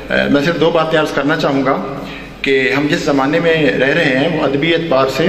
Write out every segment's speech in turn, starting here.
میں صرف دو باتیں عرض کرنا چاہوں گا کہ ہم جس زمانے میں رہ رہے ہیں وہ ادبی اعتبار سے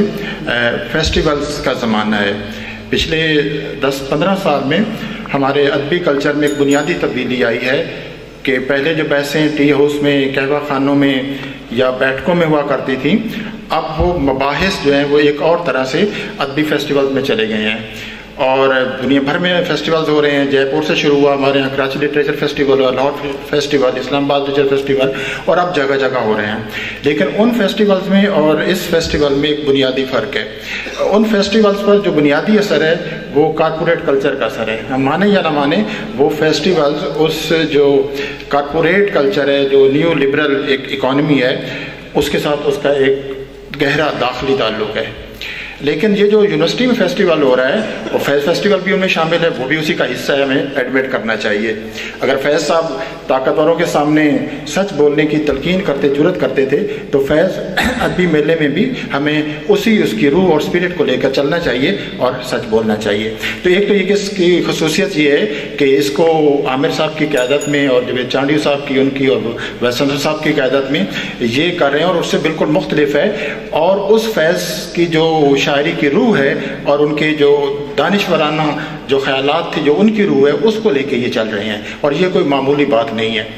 فیسٹیولز کا زمانہ ہے۔ پچھلے 10-15 سال میں ہمارے ادبی کلچر میں ایک بنیادی تبدیلی آئی ہے کہ پہلے جو بحثیں ٹی ہاؤس میں، قہوہ خانوں میں یا بیٹھکوں میں ہوا کرتی تھیں، اب وہ مباحث جو ہیں وہ ایک اور طرح سے ادبی فیسٹیولز میں چلے گئے ہیں، اور دنیا بھر میں فیسٹیولز ہو رہے ہیں۔ جے پور سے شروع ہوا، ہمارے یہاں Karachi literature festival, Lahore festival, Islamabad literature festival, اور اب جگہ جگہ ہو رہے ہیں۔ لیکن ان فیسٹیولز میں اور اس فیسٹیول میں ایک بنیادی فرق ہے۔ ان فیسٹیولز پر جو بنیادی اثر ہے وہ کارپوریٹ کلچر کا اثر ہے۔ ہم مانیں یا نہ مانیں، وہ فیسٹیولز اس جو کارپوریٹ کلچر ہے، جو نیو لبرل ایک اکانومی ہے، اس کے ساتھ اس کا ایک گہرا داخلی تعلق ہے۔ لیکن یہ جو یونیورسٹی میں فیسٹیول ہو رہا ہے، وہ فیض فیسٹیول بھی ان میں شامل ہے، وہ بھی اسی کا حصہ ہے، ہمیں ایڈمٹ کرنا چاہیے۔ اگر فیض صاحب طاقتوروں کے سامنے سچ بولنے کی تلقین کرتے، جرأت کرتے تھے، تو فیض ادبی میلے میں بھی ہمیں اس کی روح اور اسپرٹ کو لے کر چلنا چاہیے اور سچ بولنا چاہیے۔ تو ایک تو یہ اس کی خصوصیت یہ ہے کہ اس کو عامر صاحب کی قیادت میں اور جاوید چانڈیو صاحب کی، ان کی، اور ویسن صاحب کی قیادت میں یہ کر رہے ہیں، اور اس سے بالکل مختلف ہے، اور اس فیض کی جو شاعری کی روح ہے اور ان کے جو دانشورانہ جو خیالات تھے، جو ان کی روح ہے، اس کو لے کے یہ چل رہے ہیں، اور یہ کوئی معمولی بات نہیں ہے۔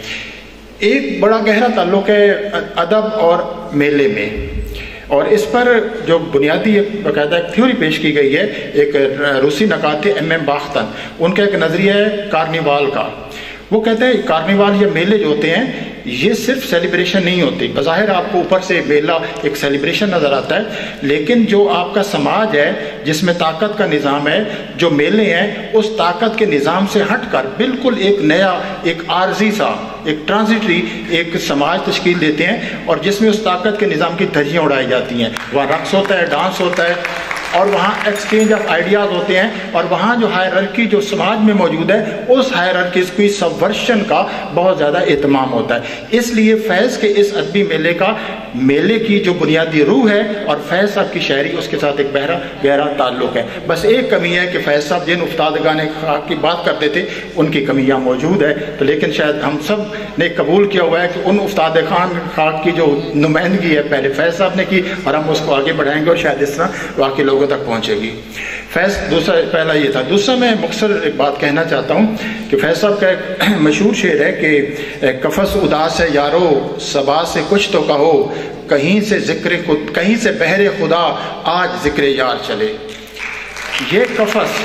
ایک بڑا گہرا تعلق ہے ادب اور میلے میں، اور اس پر جو بنیادی باقاعدہ ایک تھیوری پیش کی گئی ہے، ایک روسی نقاد تھے M.M. باختن، ان کا ایک نظریہ ہے کارنیوال کا۔ وہ کہتے ہیں کارنیوال یا میلے جو ہوتے ہیں، یہ صرف سیلیبریشن نہیں ہوتی۔ بظاہر آپ کو اوپر سے میلہ ایک سیلیبریشن نظر آتا ہے، لیکن جو آپ کا سماج ہے جس میں طاقت کا نظام ہے، جو میلے ہیں اس طاقت کے نظام سے ہٹ کر بالکل ایک نیا، ایک عارضی سا، ایک ٹرانزٹری ایک سماج تشکیل دیتے ہیں، اور جس میں اس طاقت کے نظام کی دھجیاں اڑائی جاتی ہیں۔ وہاں رقص ہوتا ہے، ڈانس ہوتا ہے، اور وہاں ایکسچینج آف آئیڈیاز ہوتے ہیں، اور وہاں جو ہائرارکی جو سماج میں موجود ہے، اس ہائرارکیز کی سبورشن کا بہت زیادہ اہتمام ہوتا ہے۔ اس لیے فیض کے اس ادبی میلے کی جو بنیادی روح ہے اور فیض صاحب کی شاعری، اس کے ساتھ ایک گہرا تعلق ہے۔ بس ایک کمی ہے کہ فیض صاحب جن افتادگان خاک کی بات کرتے تھے، ان کی کمیاں موجود ہے، تو لیکن شاید ہم سب نے قبول کیا ہوا ہے کہ ان افتادگان خاک کی جو نمائندگی ہے پہلے فیض صاحب نے کی، اور ہم اس کو آگے بڑھائیں گے، اور شاید اس طرح واقعی لوگوں تک پہنچے گی۔ فیض پہلا یہ تھا۔ دوسرا میں مختصر ایک بات کہنا چاہتا ہوں کہ فیض صاحب کا ایک مشہور شعر ہے کہ قفس اداس ہے یارو، صبا سے کچھ تو کہو، کہیں سے بہر خدا آج ذکر یار چلے۔ یہ قفس،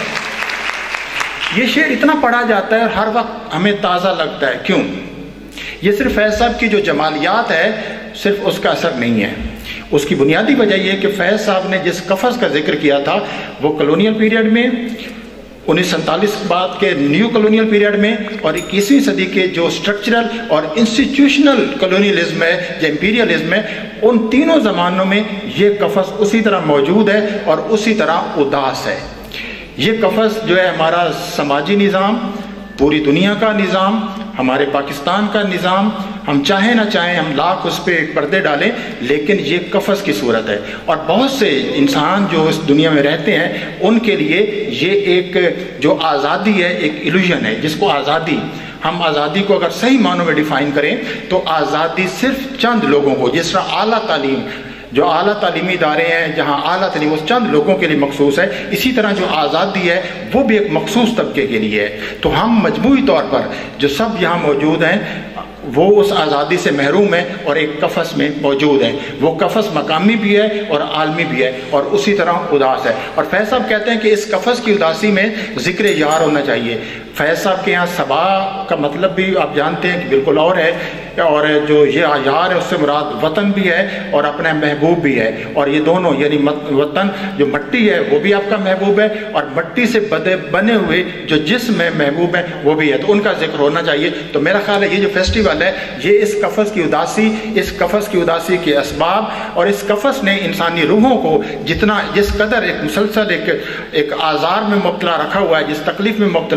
یہ شعر اتنا پڑھا جاتا ہے اور ہر وقت ہمیں تازہ لگتا ہے۔ کیوں؟ یہ صرف فیض صاحب کی جو جمالیات ہے، صرف اس کا اثر نہیں ہے۔ اس کی بنیادی وجہ یہ ہے کہ فیض صاحب نے جس قفس کا ذکر کیا تھا، وہ کلونیل پیریڈ میں، 1947 بعد کے نیو کلونیل پیریڈ میں، اور 21ویں صدی کے جو سٹرکچرل اور انسٹیٹیوشنل کلونیلزم ہے یا امپیریلزم ہے، ان تینوں زمانوں میں یہ قفس اسی طرح موجود ہے اور اسی طرح اداس ہے۔ یہ قفس جو ہے ہمارا سماجی نظام، پوری دنیا کا نظام، ہمارے پاکستان کا نظام، ہم چاہیں نہ چاہیں ہم لاکھ اس پہ پردے ڈالیں، لیکن یہ قفس کی صورت ہے، اور بہت سے انسان جو اس دنیا میں رہتے ہیں، ان کے لیے یہ ایک جو آزادی ہے، ایک ایلوژن ہے، جس کو آزادی، ہم آزادی کو اگر صحیح معنوں میں ڈیفائن کریں تو آزادی صرف چند لوگوں کو، جس طرح اعلیٰ تعلیم، جو اعلیٰ تعلیمی ادارے ہیں جہاں اعلیٰ تعلیم اس چند لوگوں کے لیے مخصوص ہے، اسی طرح جو آزادی ہے وہ بھی ایک مخصوص طبقے کے لیے ہے۔ تو ہم مجموعی طور پر جو سب یہاں موجود ہیں، وہ اس آزادی سے محروم ہے اور ایک قفس میں موجود ہیں۔ وہ قفس مقامی بھی ہے اور عالمی بھی ہے، اور اسی طرح اداس ہے۔ اور فیض صاحب کہتے ہیں کہ اس قفس کی اداسی میں ذکر یار ہونا چاہیے۔ فیض صاحب کے یہاں صبا کا مطلب بھی آپ جانتے ہیں کہ بالکل اور ہے، اور جو یہ یار ہے اس سے مراد وطن بھی ہے اور اپنا محبوب بھی ہے، اور یہ دونوں یعنی وطن جو مٹی ہے وہ بھی آپ کا محبوب ہے، اور مٹی سے بنے ہوئے جو جسم ہے محبوب ہے وہ بھی ہے، تو ان کا ذکر ہونا چاہیے۔ تو میرا خیال ہے یہ جو فیسٹیول ہے، یہ اس قفس کی اداسی کے اسباب، اور اس قفس نے انسانی روحوں کو جس قدر ایک مسلسل ایک آزار میں مبتلا رکھا ہوا ہے، جس تکلیف میں مبتلا رکھا ہوا ہے،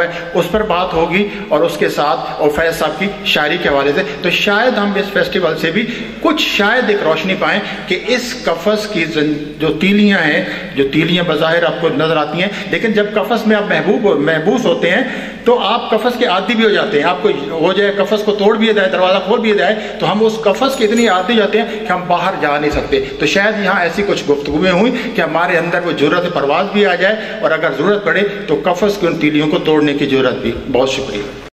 है, उस पर बात होगी और उसके साथ और फैज साहब की शायरी के हवाले से। तो शायद हम इस फेस्टिवल से भी कुछ शायद एक रोशनी पाएँ कि इस कफस की जो तीलियाँ हैं, जो तीलियाँ बज़ाहिर आपको नजर आती हैं, लेकिन जब कफस में आप महबूस होते हैं तो आप कफस के आदी भी हो जाते हैं। आपको हो जाए कफस को तोड़ भी जाए, दरवाज़ा खोल भी जाए, तो हम उस कफस के इतनी आदी हो जाते हैं कि हम बाहर जा नहीं सकते। तो शायद यहाँ ऐसी कुछ गुफ्तगुएं हुई कि हमारे अंदर वो जुर्रत परवाज़ भी आ जाए और अगर ज़रूरत पड़े तो कफस की उन तीलियों को तोड़ने की ज़रूरत भी। बहुत शुक्रिया।